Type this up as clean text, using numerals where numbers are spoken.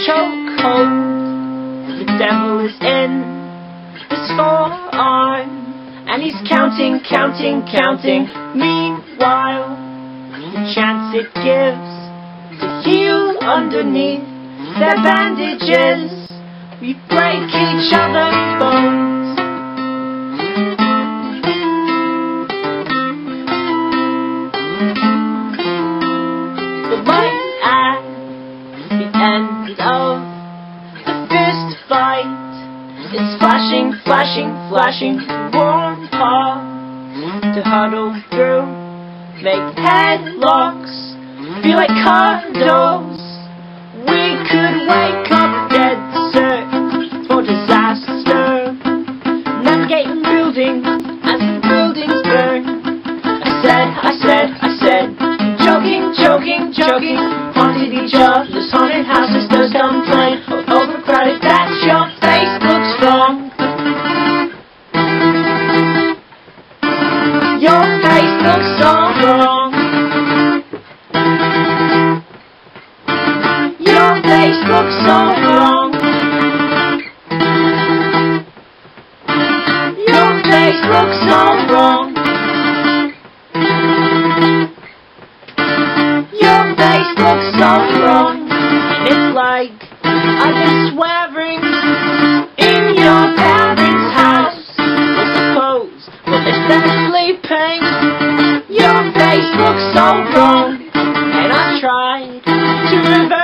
chokehold. The devil is in his forearm, and he's counting, counting, counting. Meanwhile, the chance it gives to heal underneath their bandages, we break each other's bones. The light at the end of the fist fight is flashing, flashing, flashing. Warm paw to huddle through, make headlocks, feel like condos. We could wake up dead, sir, for disaster. Navigating buildings as the buildings burn. I said, joking, joking, joking. Haunted each other's haunted houses, does complain. Overcrowded, that's your face looks strong. Your face looks so wrong. Your face looks so wrong. Your face looks so wrong. Your face looks so wrong. And it's like I've been swearing in your parents' house. I suppose, but if they're sleeping, your face looks so wrong. And I tried to reverse